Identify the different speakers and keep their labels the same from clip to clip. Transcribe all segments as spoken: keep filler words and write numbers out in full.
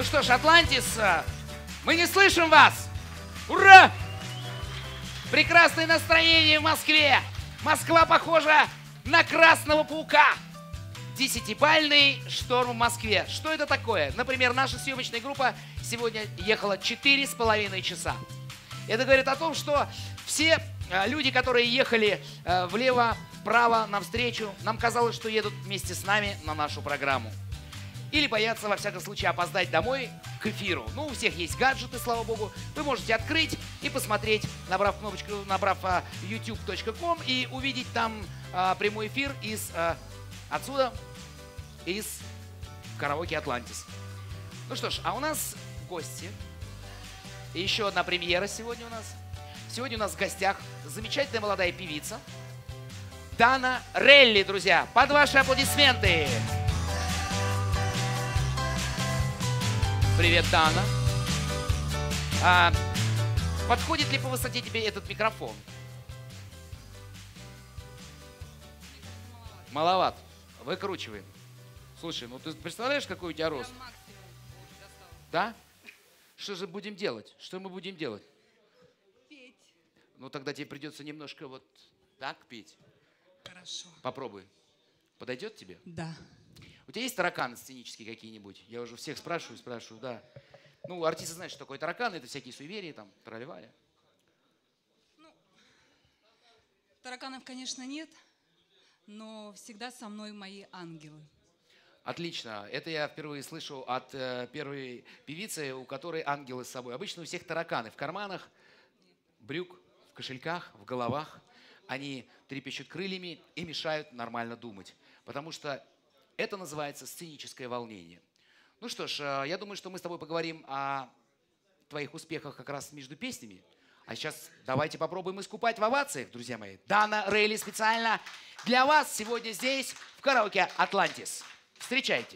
Speaker 1: Ну что ж, Атлантис, мы не слышим вас! Ура! Прекрасное настроение в Москве! Москва похожа на Красного Паука! Десятибальный шторм в Москве. Что это такое? Например, наша съемочная группа сегодня ехала четыре с половиной часа. Это говорит о том, что все люди, которые ехали влево, вправо, навстречу, нам казалось, что едут вместе с нами на нашу программу. Или боятся, во всяком случае, опоздать домой к эфиру. Ну, у всех есть гаджеты, слава богу. Вы можете открыть и посмотреть, набрав кнопочку, набрав ютуб точка ком и увидеть там а, прямой эфир из а, отсюда, из караоке «Атлантис». Ну что ж, а у нас гости. И еще одна премьера сегодня у нас. Сегодня у нас в гостях замечательная молодая певица Дана Релли, друзья. Под ваши аплодисменты. Привет, Дана. А, подходит ли по высоте тебе этот микрофон? Маловат. Выкручиваем. Слушай, ну ты представляешь, какой у тебя рост? Да? Что же будем делать? Что мы будем делать?
Speaker 2: Петь.
Speaker 1: Ну тогда тебе придется немножко вот так петь.
Speaker 2: Хорошо.
Speaker 1: Попробуй. Подойдет тебе?
Speaker 2: Да.
Speaker 1: У тебя есть тараканы сценические какие-нибудь? Я уже всех спрашиваю, спрашиваю, да. Ну, артисты знают, что такое тараканы, это всякие суеверия, там, тролливали.
Speaker 2: Ну, тараканов, конечно, нет, но всегда со мной мои ангелы.
Speaker 1: Отлично. Это я впервые слышу от э, первой певицы, у которой ангелы с собой. Обычно у всех тараканы в карманах, брюк, в кошельках, в головах. Они трепещут крыльями и мешают нормально думать. Потому что это называется сценическое волнение. Ну что ж, э, я думаю, что мы с тобой поговорим о твоих успехах как раз между песнями. А сейчас давайте попробуем искупать в овациях, друзья мои. Дана Релли специально для вас сегодня здесь, в караоке «Атлантис». Встречайте.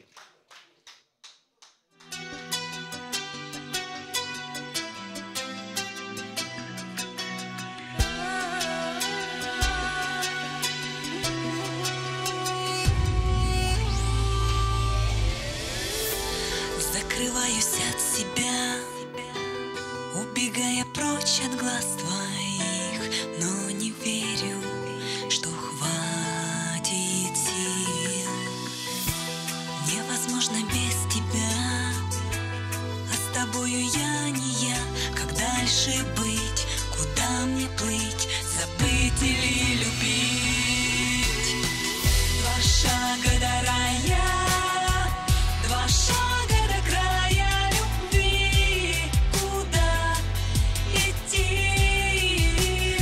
Speaker 3: Закрываюсь от себя, убегая прочь от глаз твоих, но не верю, что хватит сил. Невозможно без тебя, а с тобою я не я. Как дальше быть, куда мне плыть, забыть или любить? Два шага до рая, два шага до края любви. Куда идти?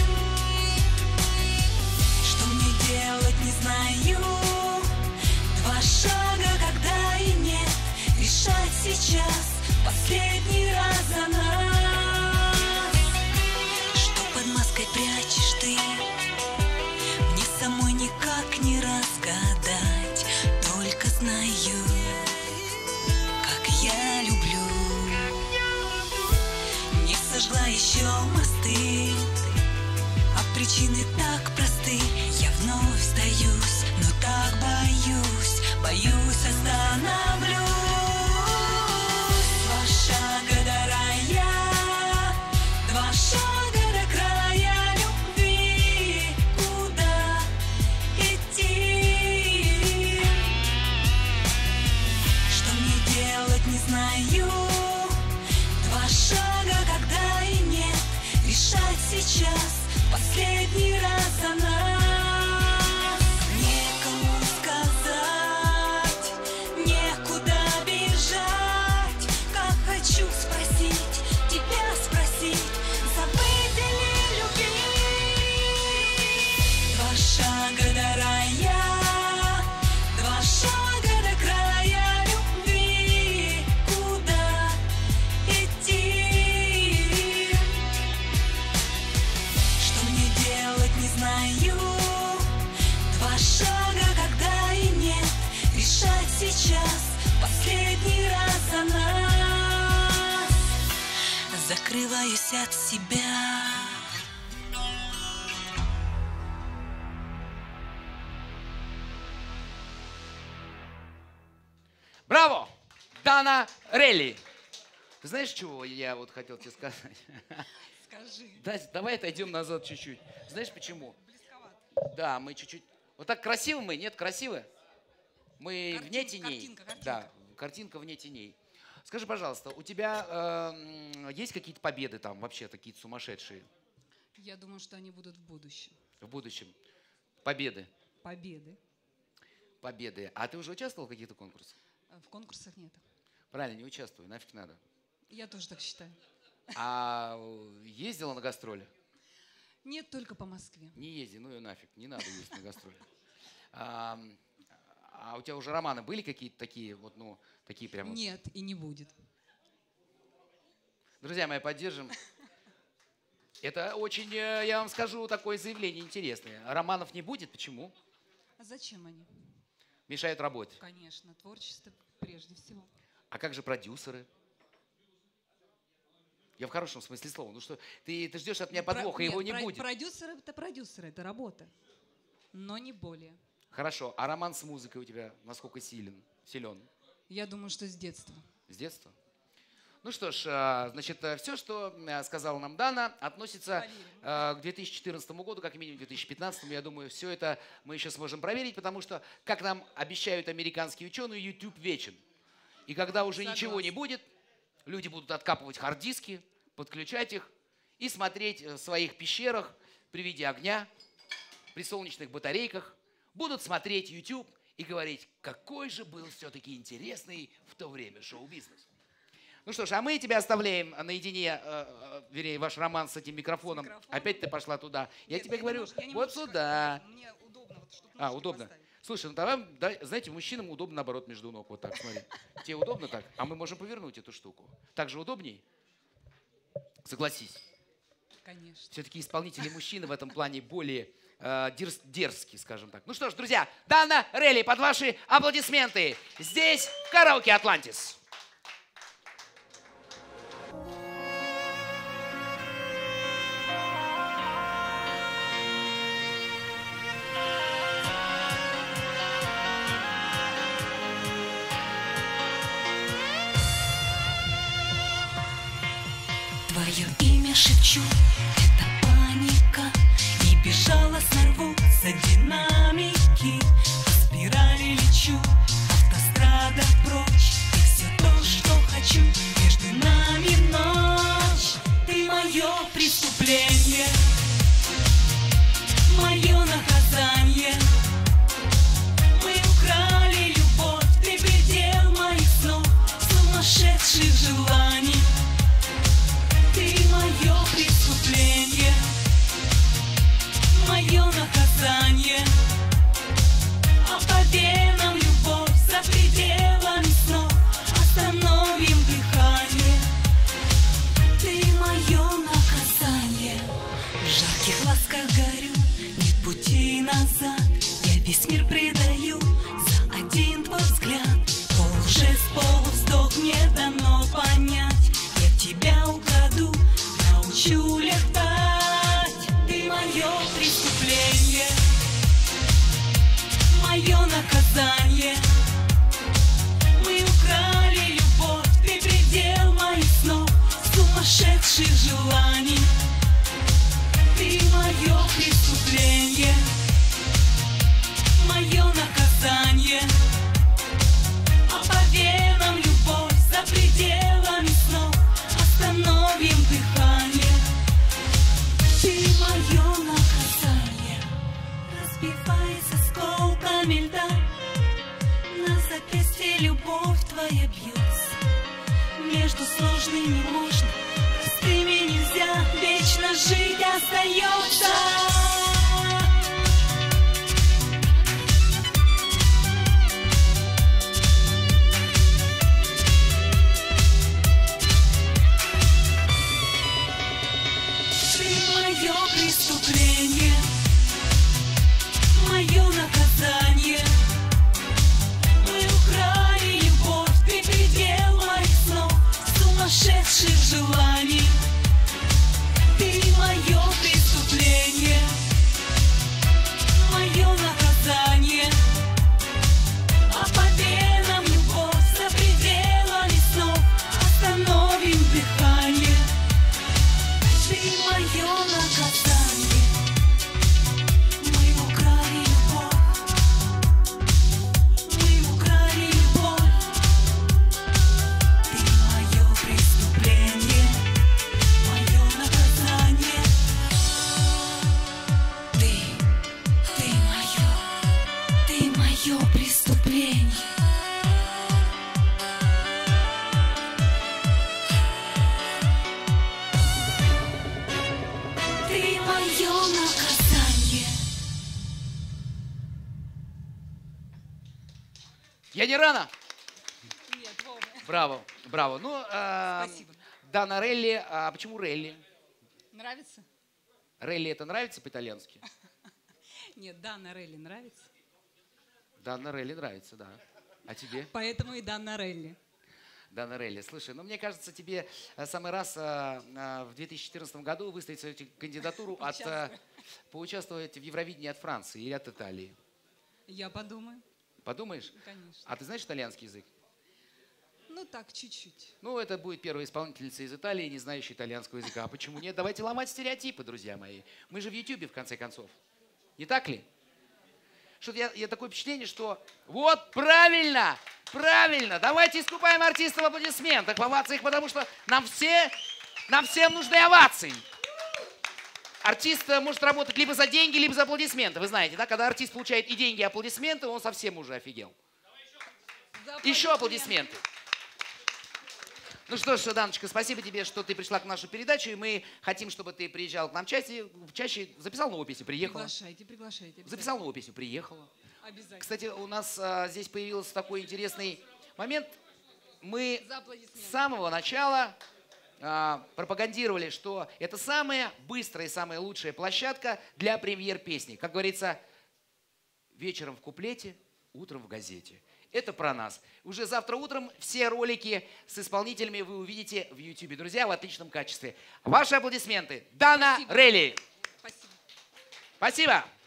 Speaker 3: Что мне делать, не знаю. Два шага, когда и нет. Решать сейчас последний раз за нас. Что под маской прячешь ты? Мне самой никак не разгадать. Только знаю, как я люблю. Не сожгла еще мосты, а причины так просты. Я вновь сдаюсь, но так боюсь, боюсь остановлюсь. Два шага до рая, два шага до края любви. Куда идти? Что мне делать, не знаю. Два шага, когда и нет. Решать сейчас последний раз за нас. Некому сказать, некуда бежать. Как хочу спросить, тебя спросить, забыть или любить? Два шага до рая, два шага до края любви. Куда идти? Что мне делать, не знаю. Два шага, когда и нет. Решать сейчас последний раз за нас. Закрываюсь от себя.
Speaker 1: Браво! Дана Релли. Ты знаешь, чего я вот хотел тебе сказать?
Speaker 2: Скажи.
Speaker 1: Да, давай отойдем назад чуть-чуть. Знаешь почему?
Speaker 2: Близковато.
Speaker 1: Да, мы чуть-чуть... Вот так красивы мы? Нет, красивы? Мы
Speaker 2: Картин-
Speaker 1: вне теней.
Speaker 2: картинка, картинка.
Speaker 1: Да, картинка вне теней. Скажи, пожалуйста, у тебя э, есть какие-то победы там вообще, такие сумасшедшие
Speaker 2: Я думаю, что они будут в будущем.
Speaker 1: в будущем? Победы.
Speaker 2: Победы.
Speaker 1: Победы. А ты уже участвовал в каких-то конкурсах?
Speaker 2: А в конкурсах нет.
Speaker 1: Правильно, не участвую, нафиг надо.
Speaker 2: Я тоже так считаю.
Speaker 1: А ездила на гастроли?
Speaker 2: Нет, только по Москве.
Speaker 1: Не езди, ну и нафиг, не надо ездить на гастроли. А, а у тебя уже романы были какие-то такие, вот, ну, такие прям... вот?
Speaker 2: Нет, и не будет.
Speaker 1: Друзья мои, поддержим. Это очень, э, я вам скажу, такое заявление интересное. Романов не будет, почему?
Speaker 2: А зачем они?
Speaker 1: Мешают работе.
Speaker 2: Конечно, творчество прежде всего.
Speaker 1: А как же продюсеры? Я в хорошем смысле слова. Ну что, ты, ты ждешь от меня
Speaker 2: Про-
Speaker 1: подвоха,
Speaker 2: нет,
Speaker 1: его не
Speaker 2: про-
Speaker 1: будет.
Speaker 2: Продюсеры — это продюсеры, это работа. Но не более.
Speaker 1: Хорошо, а роман с музыкой у тебя насколько силен? Силен?
Speaker 2: Я думаю, что с детства.
Speaker 1: С детства? Ну что ж, а, значит, все, что а, сказала нам Дана, относится
Speaker 2: Проверим.
Speaker 1: а, к две тысячи четырнадцатому году, как минимум две тысячи пятнадцатому. Я думаю, все это мы еще сможем проверить, потому что, как нам обещают американские ученые, YouTube вечен. И когда уже
Speaker 2: Согласна.
Speaker 1: ничего не будет, люди будут откапывать хард-диски, подключать их и смотреть в своих пещерах при виде огня, при солнечных батарейках, будут смотреть YouTube и говорить, какой же был все-таки интересный в то время шоу-бизнес. Ну что ж, а мы тебя оставляем наедине, э, э, вернее, ваш роман с этим микрофоном.
Speaker 2: микрофоном?
Speaker 1: Опять ты пошла туда. Я
Speaker 2: Нет,
Speaker 1: тебе говорю,
Speaker 2: немножко- я
Speaker 1: вот
Speaker 2: немножко
Speaker 1: сюда.
Speaker 2: как-то- Мне удобно, вот, чтобы
Speaker 1: А,
Speaker 2: ножки
Speaker 1: удобно.
Speaker 2: поставить.
Speaker 1: Слушай, ну давай, да, знаете, мужчинам удобно наоборот между ног. Вот так, смотри. Тебе удобно так? А мы можем повернуть эту штуку. Так же удобней? Согласись.
Speaker 2: Конечно.
Speaker 1: Все-таки исполнители мужчины в этом плане более э, дерз- дерзкие, скажем так. Ну что ж, друзья, Дана Релли, под ваши аплодисменты. Здесь в караоке «Атлантис».
Speaker 3: Твое имя шепчу, это паника. И бежала, сорвутся динамики. По спирали лечу, автострада прочь. И все то, что хочу, между нами ночь. Ты мое преступление, мое наказание. Мы украли любовь, ты предел моих снов, сумасшедших желаний. Ты мое преступление, мое наказание. А по венам любовь за пределами снов, остановим дыхание. Ты мое наказание. В жарких ласках горю, нет пути назад. Я весь мир предаю за один твой взгляд. Полжест, полувздох мне дано понять. Я тебя украду, научу летать. Ты мое преступление, мое наказание. Мы украли любовь, ты предел моих снов, сумасшедших желаний. Ты мое преступление, мое наказание. А по венам любовь за пределами снов, остановим дыхание. Ты мое наказание. Разбиваясь осколками льда, на запястье любовь твоя бьется. Между сложными можно, простыми нельзя, вечно жить остается. Мое преступление, мое наказание. Мы украли любовь, ты предел моих снов, сумасшедших желаний. Ты мое преступление,
Speaker 1: Я не рано?
Speaker 2: Нет, вовремя.
Speaker 1: Браво, браво. Ну, а,
Speaker 2: Спасибо.
Speaker 1: Дана Релли. А почему Релли?
Speaker 2: Нравится?
Speaker 1: Релли это нравится по-итальянски?
Speaker 2: Нет, Дана Релли нравится.
Speaker 1: Дана Релли нравится, да. А тебе?
Speaker 2: Поэтому и Дана Релли.
Speaker 1: Дана Релли, слушай, ну мне кажется, тебе э, самый раз э, э, в две тысячи четырнадцатом году выставить свою кандидатуру от, э, поучаствовать в Евровидении от Франции или от Италии.
Speaker 2: Я подумаю.
Speaker 1: Подумаешь?
Speaker 2: Конечно.
Speaker 1: А ты знаешь итальянский язык?
Speaker 2: Ну так, чуть-чуть.
Speaker 1: Ну, это будет первая исполнительница из Италии, не знающая итальянского языка. А почему нет? Давайте ломать стереотипы, друзья мои. Мы же в Ютьюбе, в конце концов. Не так ли? Что-то я, я такое впечатление, что вот правильно, правильно. Давайте искупаем артистов в аплодисментах, в овациях, потому что нам все, нам всем нужны овации. Артист может работать либо за деньги, либо за аплодисменты. Вы знаете, да? Когда артист получает и деньги, и аплодисменты, он совсем уже офигел. Еще аплодисменты. Ну что ж, Даночка, спасибо тебе, что ты пришла к нашей передаче. И мы хотим, чтобы ты приезжал к нам чаще. чаще записал новую песню, приехала.
Speaker 2: Приглашайте, приглашайте.
Speaker 1: Записал новую песню, приехала.
Speaker 2: Обязательно.
Speaker 1: Кстати, у нас а, здесь появился такой интересный момент. Мы
Speaker 2: За
Speaker 1: с
Speaker 2: аплодисменты.
Speaker 1: самого начала а, пропагандировали, что это самая быстрая и самая лучшая площадка для премьер песни. Как говорится, вечером в куплете, утром в газете. Это про нас. Уже завтра утром все ролики с исполнителями вы увидите в Ютубе. Друзья, в отличном качестве. Ваши аплодисменты. Дана
Speaker 2: Спасибо.
Speaker 1: Релли.
Speaker 2: Спасибо.
Speaker 1: Спасибо.